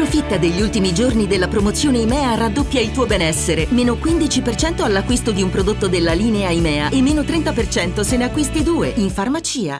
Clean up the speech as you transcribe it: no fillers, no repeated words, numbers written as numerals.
Approfitta degli ultimi giorni della promozione IMEA raddoppia il tuo benessere. Meno 15% all'acquisto di un prodotto della linea IMEA e meno 30% se ne acquisti due in farmacia.